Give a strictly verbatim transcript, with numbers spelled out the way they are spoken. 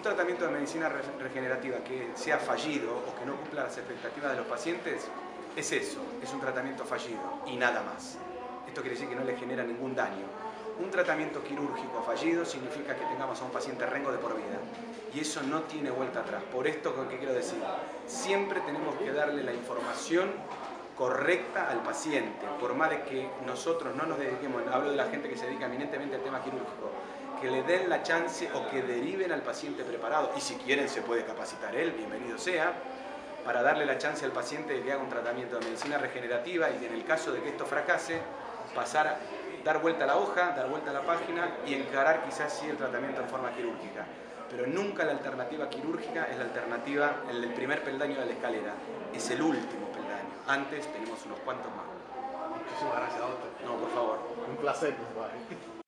Un tratamiento de medicina re regenerativa que sea fallido o que no cumpla las expectativas de los pacientes es eso, es un tratamiento fallido y nada más. Esto quiere decir que no le genera ningún daño. Un tratamiento quirúrgico fallido significa que tengamos a un paciente rengo de por vida. Y eso no tiene vuelta atrás. Por esto, ¿qué quiero decir? Siempre tenemos que darle la información correcta al paciente. Por más de que nosotros no nos dediquemos, hablo de la gente que se dedica eminentemente al tema quirúrgico, que le den la chance o que deriven al paciente preparado. Y si quieren se puede capacitar él, bienvenido sea, para darle la chance al paciente de que haga un tratamiento de medicina regenerativa y en el caso de que esto fracase, pasar a dar vuelta a la hoja, dar vuelta a la página y encarar quizás sí el tratamiento en forma quirúrgica. Pero nunca la alternativa quirúrgica es la alternativa, el primer peldaño de la escalera, es el último peldaño. Antes tenemos unos cuantos más. Muchísimas gracias, doctor. No, por favor. Un placer, compadre.